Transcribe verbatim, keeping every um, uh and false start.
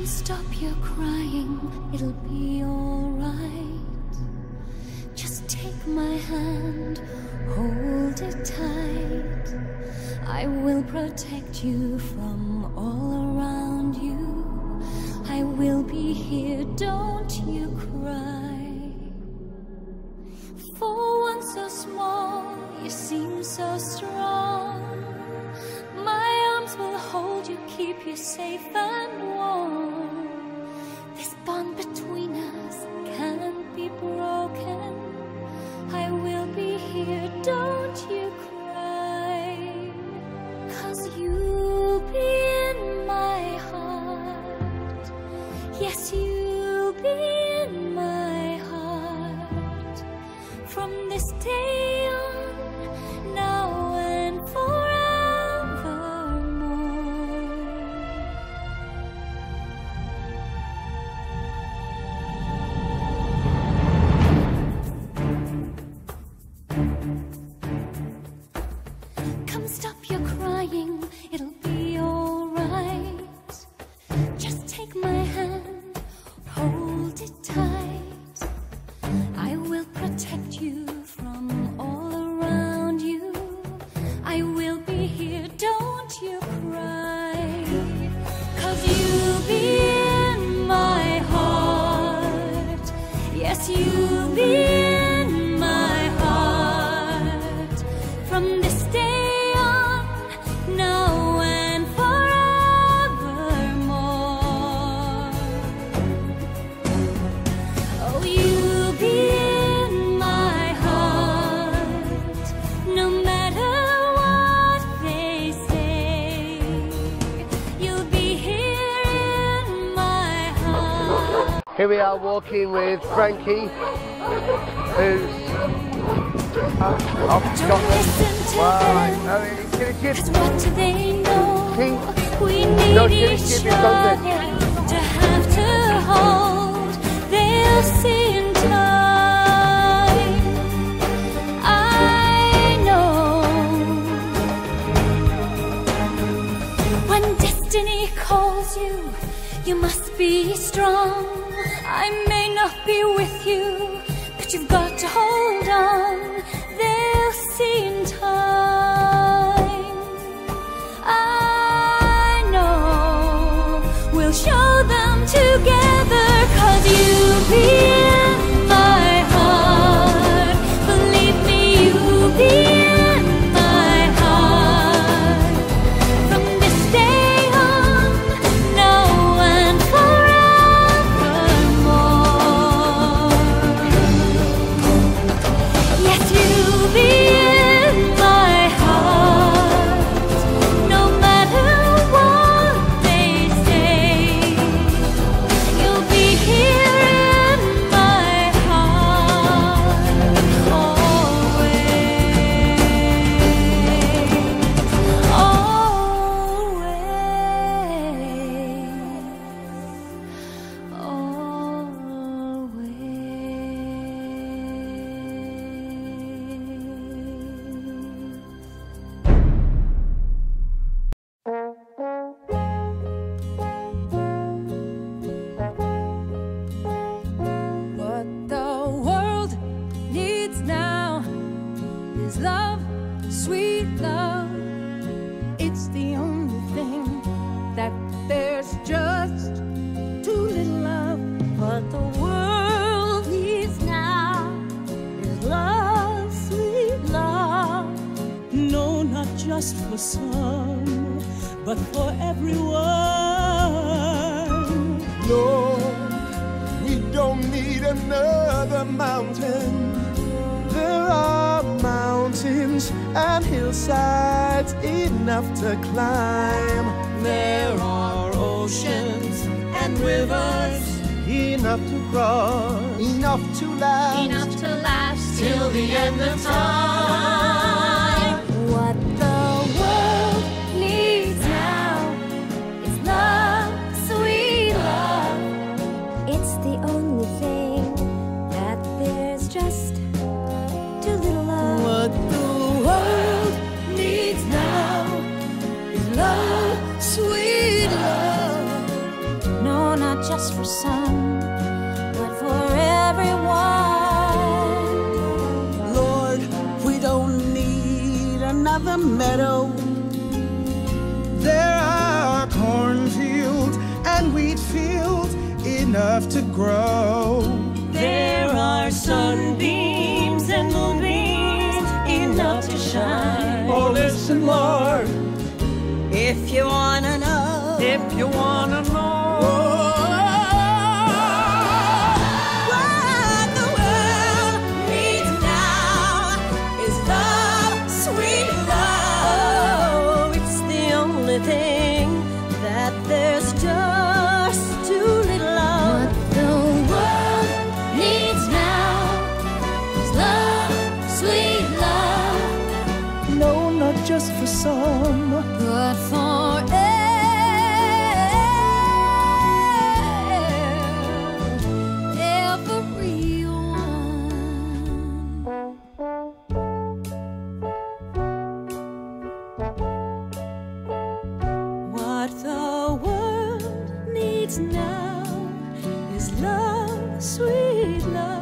stop your crying, it'll be alright. Just take my hand, hold it tight. I will protect you from all around you. I will be here, don't you cry. For one so small, you seem so strong. My arms will hold you, keep you safe and warm. This bond between us can't be broken. I will be here, don't you cry. 'Cause you'll be in my heart. Yes, you'll be in my heart. From this day on, now and forevermore. Come stop your crying, it'll be alright. Just take my hand, hold it tight. I will protect you from all around you. I will be here, don't you cry. 'Cause you'll be in my heart. Yes, you'll be in my heart. From this day on, now and forevermore. Oh, you'll be in my heart, no matter what they say. You'll be here in my heart. Here we are walking with Frankie, who's uh, off Don't Scotland. listen to Wow, them, I mean, can you give, 'cause what do they know? Pink. We need No, give- each give me other something. to have to hold. They'll see in time. I know when destiny calls you, you must be strong. I may not be with you, but you've got to hold on. They'll see in time. I know we'll show them together. 'Cause you'll be in my heart. Believe me, you'll be in my heart. From this day on, now and forevermore. Yes, you'll be in my heart, no matter what they say. You'll be here in my heart, What the world needs now is love, sweet love. It's the only thing that there's just too little love. What the world needs now is love, sweet love. No, not just for some, but for everyone. No, we don't need another mountain. There are mountains and hillsides enough to climb. There are oceans and rivers, Enough to cross, enough to last. Enough to last till the end of time. What the world needs now is love, sweet love. It's the only thing that there's just too little love. What the world needs now is love, sweet love. No, just for some, but for everyone. Lord, we don't need another meadow. There are cornfields and wheat fields enough to grow. There are sunbeams and moonbeams enough to shine. Oh, listen, Lord, If you wanna know, if you wanna know what the world needs now is love, sweet love. It's the only thing that there's just too little of. What the world needs now is love, sweet love, no, not just for some, but for What the world needs now is love, sweet love.